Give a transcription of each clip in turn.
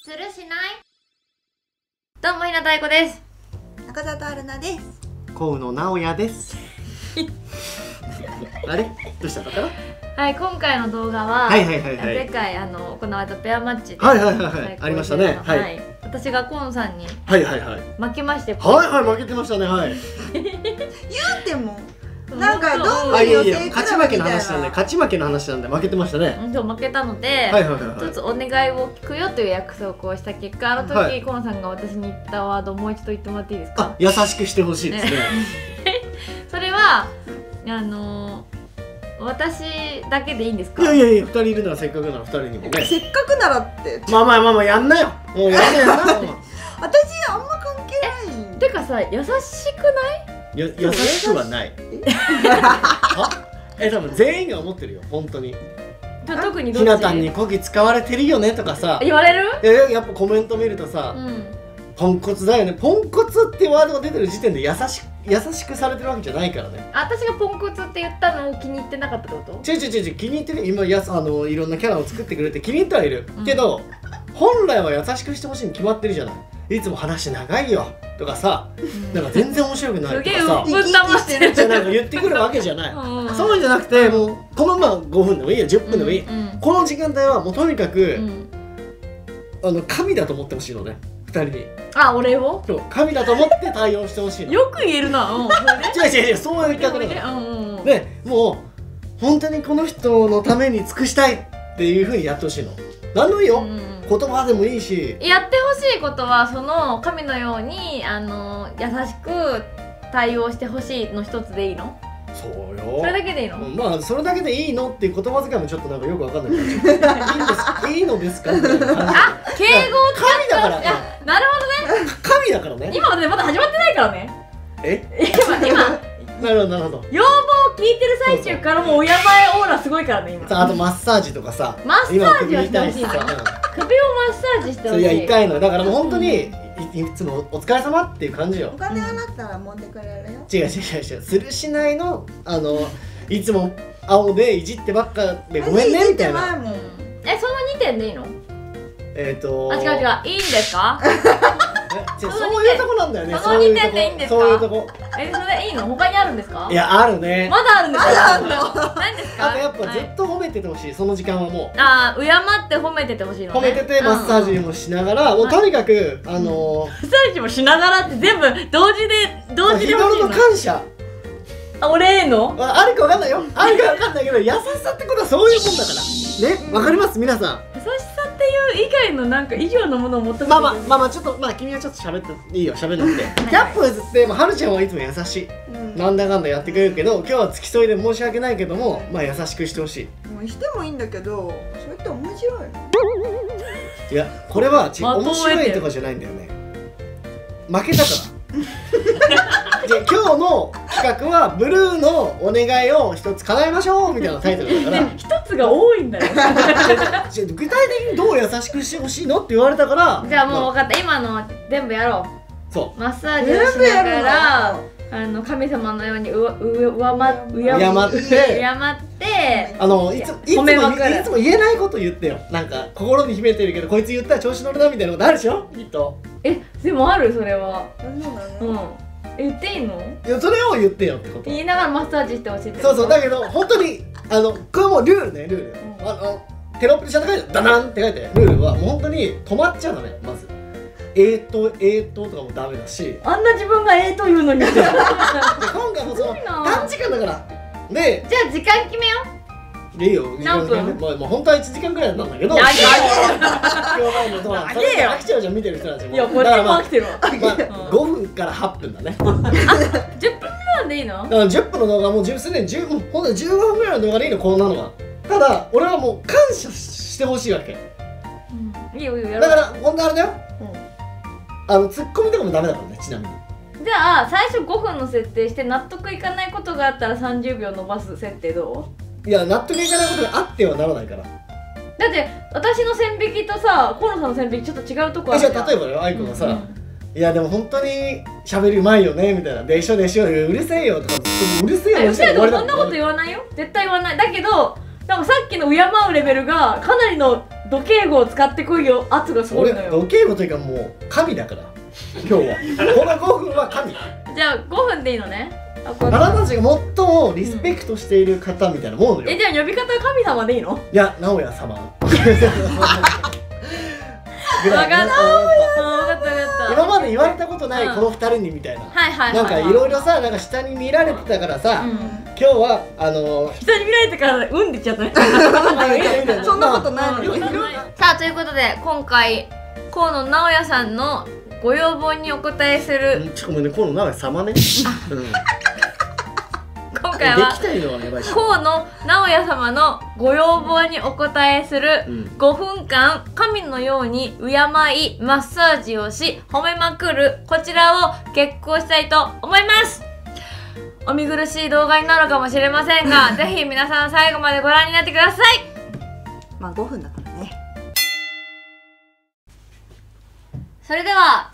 するしない。どうも、ひなたいこです。 中里春菜です。 河野直也です。あれ、どうしたのかな。 はい、今回の動画は前回行われたペアマッチでありましたね。はい、 私がコンさんに負けまして、 負けてましたね。はい。 言うてもなんかどんな予選勝ち負けの話なんで、勝ち負けの話なんで負けてましたね。 負けたので、一つお願いを聞くよという約束をした結果、あの時コンさんが私に言ったワードをもう一度言ってもらっていいですか。 優しくしてほしいですね。 それは私だけでいいんですか。 いや2人いるならせっかくなら2人にもね。 せっかくならってまあやんなよ。もうやんなよ。 私あんま関係ない。 てかさ、優しくない？ 優しくはない。多分全員が思ってるよ、本当に。 特にひなたんにこき使われてるよねとかさ言われる？ やっぱコメント見るとさ、ポンコツだよね。ポンコツってワードが出てる時点で優しくされてるわけじゃないからね。 私がポンコツって言ったのを気に入ってなかったってこと？ 違う気に入ってる。今いろんなキャラを作ってくれて気に入ってはいる、けど本来は優しくしてほしいに決まってるじゃない。いつも話長いよとかさ、なんか全然面白くないとかさ、 ぶったましてるじゃなんか言ってくるわけじゃない。そうじゃなくて、もうこの5分でもいいよ、10分でもいい、この時間帯はもうとにかく神だと思ってほしいのね、2人に。 俺を神だと思って対応してほしいの。 よく言えるな。 違うそういう企画だから。でもう本当にこの人のために尽くしたいっていう風にやってほしいの。何でもいいよ、言葉でもいいし。やってほしいことはその神のように優しく対応してほしいの一つでいいの？ そうよ。 それだけでいいの？ まあそれだけでいいのっていう言葉遣いもちょっとなんかよくわかんないけどいいのですかみたいな感じ。 敬語を使ったら。なるほどね。 神だからね。 今までまだ始まってないからね。今なるほど要望を聞いてる最中からもう親前オーラすごいからね今。 あとマッサージとかさ、 マッサージはしてほしい。首をマッサージしてほしい。 いや痛いのだからもう本当にいつもお疲れ様っていう感じよ。 お金払ったら持ってくれるよ。 違うするしないのいつも青でいじってばっかでごめんねみたいな。 その2点でいいの？違ういいんですか？ そういうとこなんだよね。 その2点でいいんですか？ そういうとこ。 それいいの？他にあるんですか？ いやあるね。 まだあるんですか？何ですか？ あとやっぱずっと褒めててほしい、その時間はもう。敬って褒めててほしいのね。 褒めててマッサージもしながら、もうとにかくマッサージもしながらって全部同時で日頃の感謝。 俺への？ あるかわかんないよ。あるかわかんないけど、優しさってことはそういうもんだから。ね、わかります皆さん。 優しさっていう以外のなんか以上のものを求めてる。 まあちょっと君はちょっと喋っていいよ、喋んなくて。100歩譲ってはるちゃんはいつも優しい。なんだかんだやってくれるけど、今日は付き添いで申し訳ないけども、優しくしてほしい。 もうしてもいいんだけど、それって面白いの？ いや、これは面白いとかじゃないんだよね。負けたから。じゃあ今日の企画はブルーのお願いを一つ叶えましょうみたいなタイトルだから一つが多いんだよ。 具体的にどう優しくしてほしいのって言われたから。 じゃあもう分かった、今の全部やろう。 そう、 マッサージをしながら神様のように敬っていつも言えないこと言ってよ。なんか心に秘めてるけどこいつ言ったら調子乗るなみたいなことあるでしょきっと。 でもある？それは言っていいの？ いや、それを言ってよってこと。 言いながらマッサージしてほしいって。 そうだけど本当にこれもうルールね、ルール。テロップでちゃんと書いてダダンって書いて、ルールはもう本当に止まっちゃうのね。まずとかもダメだし、 あんな自分がと言うのに今回もその短時間だからで、 じゃあ時間決めよう。 いいよ。 何分？ 本当は1時間くらいなんだけど、 長えよ飽きちゃうじゃん、見てる人たちも。 いや、こっちも飽きてるわ。 5分から8分だね。 10分ぐらいでいいの？ だから10分の動画はもうすでにほんと15分ぐらいの動画でいいの、こんなのは。ただ俺はもう感謝してほしいわけ。 いいよ、 だからほんとあれだよ、ツッコミとかもダメだからね、ちなみに。 じゃあ最初5分の設定して納得いかないことがあったら30秒伸ばす設定どう？ いや、納得いかないことがあってはならないから。 だって私の線引きとさ、河野さんの線引きちょっと違うとこあるじゃん。 例えばよ、愛子がさ、いやでも本当に喋りうまいよねみたいな、でしょうるせえよとか、うるせえよ。 そんなこと言わないよ、絶対言わない。だけどなんかさっきの敬うレベルがかなりの土敬語を使ってこいよ圧がすごいのよ。 土敬語というかもう神だから今日はこの5分は神。 じゃあ5分でいいのね。 あなたたちが最もリスペクトしている方みたいなもんよ。 じゃあ呼び方は神様でいいの？ いや、直哉様分かった。 今まで言われたことないこの2人にみたいな。なんかいろいろさ、なんか下に見られてたからさ、今日は下に見られてからうんでちゃったね。 そんなことないのに。 さあということで今回河野直哉さんのご要望にお答えする。 ちょっとごめんね、河野直哉様ね。 今回は河野直哉様のご要望にお答えする5分間神のように敬いマッサージをし褒めまくるこちらを決行したいと思います。お見苦しい動画になるかもしれませんがぜひ皆さん最後までご覧になってください。 まあ5分だからね。 それでは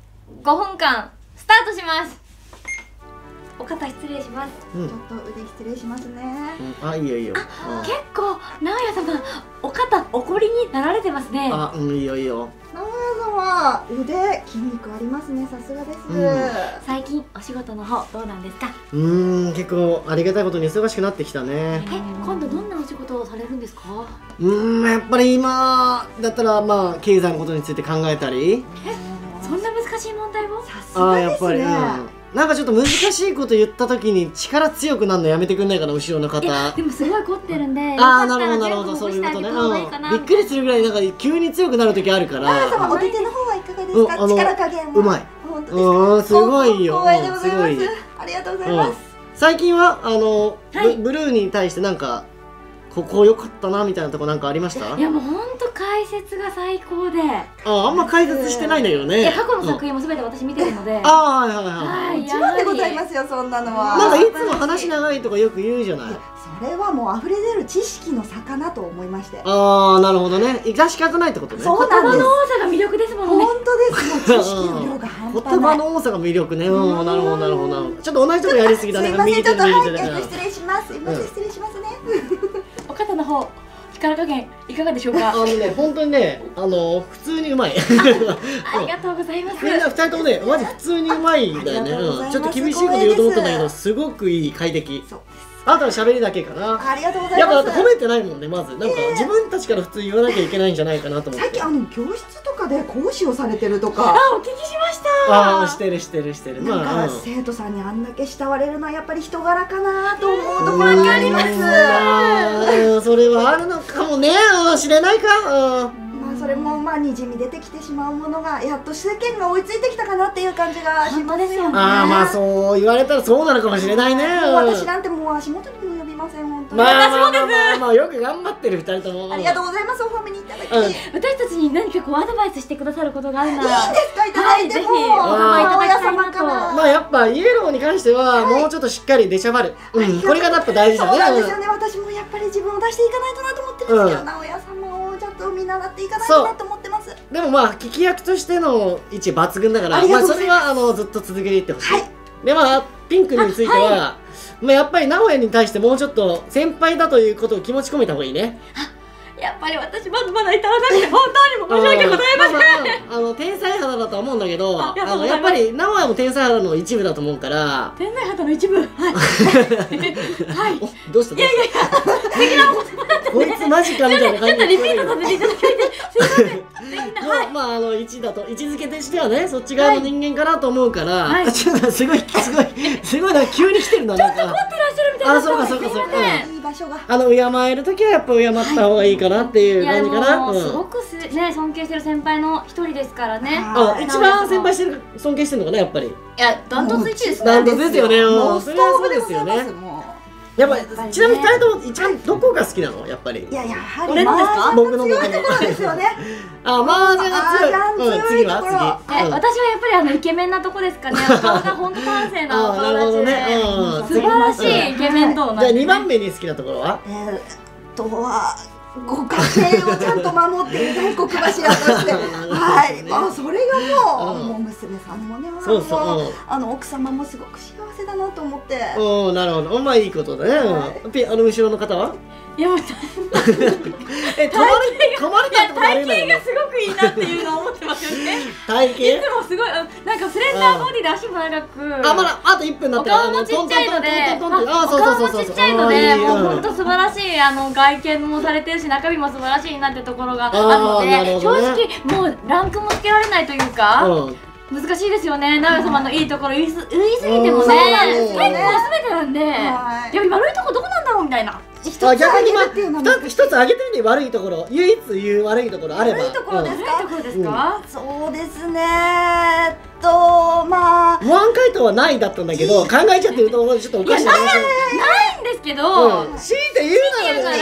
5分間スタートします。お肩失礼します。 ちょっと腕失礼しますね。 あ、いいよいいよ。 結構直哉様お肩おこりになられてますね。 あ、いいよいいよ。 直哉様腕筋肉ありますね。さすがです。 最近お仕事の方どうなんですか？ 結構ありがたいことに忙しくなってきたね。 今度どんなお仕事をされるんですか？ やっぱり今だったらまあ経済のことについて考えたり。 そんな難しい問題を？ さすがですね。 なんかちょっと難しいこと言った時に力強くなるのやめてくんないかな、後ろの方。 でもすごい凝ってるんで。 なるほどなるほど、そういうことね。びっくりするぐらいなんか急に強くなる時あるから。 直哉様お手手の方はいかがですか？力加減は。うまい。本当ですか？ すごいよ。 光栄でございます。ありがとうございます。 最近はブルーに対してなんかここ良かったなみたいなとこなんかありました？ いやもう本当解説が最高で。 あんま解説してないんだよね。 過去の作品も全て私見てるので。 はいはいはい。 一番でございますよ、そんなのは。 なんかいつも話長いとかよく言うじゃない。 それはもう溢れ出る知識の差かなと思いまして。 なるほどね。生かし方ないってことね。 そうなんです。 言葉の多さが魅力ですもんね。 本当です。知識の量が半端ない。 言葉の多さが魅力ね。なるほどなるほどなるほど。ちょっと同じとこやりすぎだね。 すいません、ちょっと失礼します。すいません、失礼しますね。 お肩の方力加減いかがでしょうか？ 本当にね、普通にうまい。 ありがとうございます。 みんな2人ともね、マジ普通にうまいんだよね。ちょっと厳しいこと言おうと思ったんだけど、すごくいい、快適。あとは喋りだけかな。 ありがとうございます。 やっぱだって褒めてないもんね、まず。なんか自分たちから普通言わなきゃいけないんじゃないかなと思って。 最近教室とかで講師をされてるとか。 お聞きしました。 してる。 なんか生徒さんにあんだけ慕われるのはやっぱり人柄かなと思うところがあります。 それはあるのかもね、知れないか。 まあそれもまあにじみ出てきてしまうものがやっと世間が追いついてきたかなっていう感じがしますよね。 まあそう言われたらそうなのかもしれないね。 私なんてもう足元にも及びません、本当に。 まあよく頑張ってる2人とも。 ありがとうございます、お褒めにいただき。 私たちに何かアドバイスしてくださることがあるならいいですか、いただいても。直哉様から。 やっぱイエローに関してはもうちょっとしっかり出しゃばる。これがやっぱ大事だね。 そうなんですよね。私もやっぱり自分を出していかないとなと思ってるんですけど、直哉様をちょっと見習っていかないとなと思ってます。 でも聞き役としての位置抜群だから、それはずっと続けていってほしい。でピンクについてはやっぱり直哉に対してもうちょっと先輩だということを気持ち込めた方がいいね。 やっぱり私まだまだ至らなくて本当に申し訳ございません。 天才肌だとは思うんだけど、やっぱり直哉も天才肌の一部だと思うから。 天才肌の一部。はい。 どうした？ いや素敵なお言葉だったね。 こいつマジかみたいな感じで。 ちょっとリピートさせていただきたいです。 1だと位置づけとしてはね、そっち側の人間かなと思うから、すごいなんか急に来てるな、なんか。 怒ってらっしゃるみたいな。 そうか。 いい場所が。 敬えるときはやっぱ敬った方がいいかなっていう感じかな。 すごくね、尊敬してる先輩の一人ですからね。 一番先輩尊敬してるのかな、やっぱり。 いや、ダントツ1位ですね。 ダントツですよね。 それはそうですよね。 やっぱちなみに2人とも一番どこが好きなの？やっぱり。 いややはり俺のですか？ 僕の強いところですよね。 麻雀が強い。次は私はやっぱりイケメンなとこですかね。顔が本当端正なお顔立ちで素晴らしいイケメン度。 じゃあ2番目に好きなところは？ ご家庭をちゃんと守っている大黒柱として、それがもう娘さんもね、 そうそう、 奥様もすごく幸せだなと思って。 おお、なるほど。まあいいことだね。後ろの方は？ いや、もう噛まれたってことありえないの？ 体型がすごくいいなっていうのを思ってますよね。 体型？ いつもすごいなんかスレンダーボディで足も長く、 まだあと1分になってる。 お顔もちっちゃいので、もう本当素晴らしい外見もされてるし、中身も素晴らしいなってところがあるので、正直もうランクもつけられないというか。難しいですよね、直哉様のいいところ言いすぎてもね、結構全てなんで、やっぱり悪いとこどこなんだろうみたいな。 一つあげてっていうのは一つあげてみて、悪いところ、唯一言う悪いところあれば。 悪いところですか？そうですね。 まあワン回答はないだったんだけど、考えちゃってるとちょっとおかしい話。 ないんですけど、 強いて言うなら、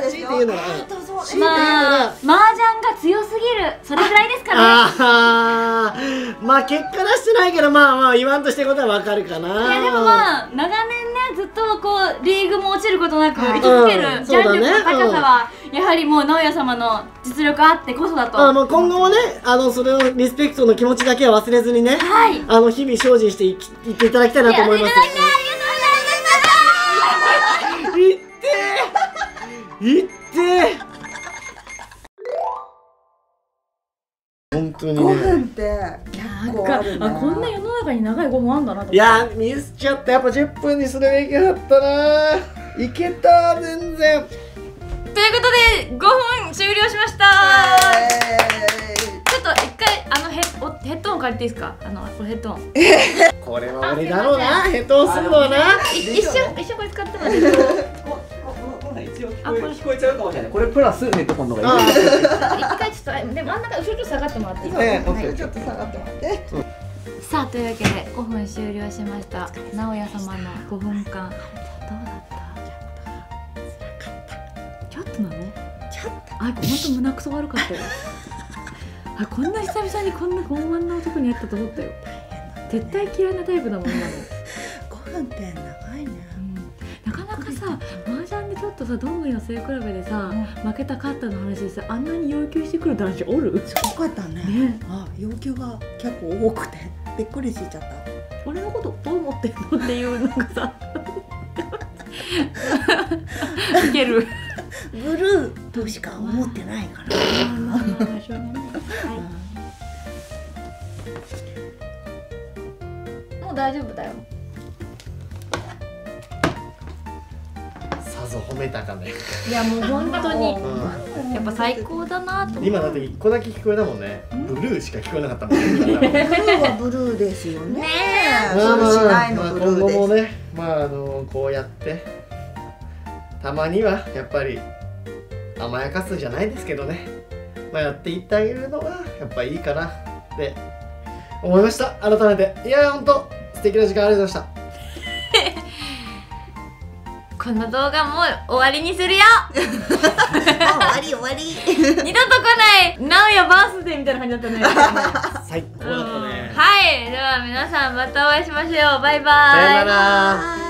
まあ麻雀が強すぎる、それぐらいですかね。 まあ結果出してないけど、まあ言わんとしてることはわかるかな。 いやでもまあ長年ね、ずっとこうリーグも落ちることなく居続けるジャンルの高さはやはりもう直哉様の実力あってこそだと。 今後もね、それをリスペクトの気持ちだけは忘れずにね、日々精進していっていただきたいなと思います。いって本当にね。 5分って結構あるね。 こんな世の中に長い5分あんだなと。 いやミスっちゃった。やっぱ10分にするべきだったな。いけた全然。 ということで5分終了しました。ちょっと一回ヘッドホン借りていいですか？これヘッドホン。 これは俺だろうな。ヘッドホンするのはな。 一瞬これ使ってもらって。 一応聞こえちゃうかもしれない。これプラスヘッドホンの方がいい。 一回ちょっとで真ん中後ろちょっと下がってもらっていいですか？ ちょっと下がってもらって。 さあというわけで5分終了しました。直哉様の5分間どうだった？ちょっとなの？ちょっと。本当胸くそ悪かったよ。こんな久々にこんな傲慢な男に会ったと思ったよ。絶対嫌いなタイプだもん今の。 5分って長いね。 なかなかさ、麻雀でちょっとさ、どんぐりの背比べでさ、負けた勝ったの話でさ、あんなに要求してくる男子おる？ すごかったね。要求が結構多くてびっくりしちゃった。 俺のことどう思ってんのっていうなんかさ、いける。 ブルーとしか思ってないから。 もう大丈夫だよ。 さぞ褒めたかね。 いやもう本当にやっぱ最高だなと。 今だって1個だけ聞こえたもんね。ブルーしか聞こえなかったもんね。 ブルーはブルーですよね。 今後もね、こうやってたまにはやっぱり甘やかすじゃないですけどね、やっていってあげるのがやっぱいいかなって思いました。改めていや本当素敵な時間ありがとうございました。 この動画もう終わりにするよ。 終わり。 二度と来ない直哉バースデーみたいな感じだったね。 最高だったね。 はい、では皆さんまたお会いしましょう。バイバイ。 さよなら。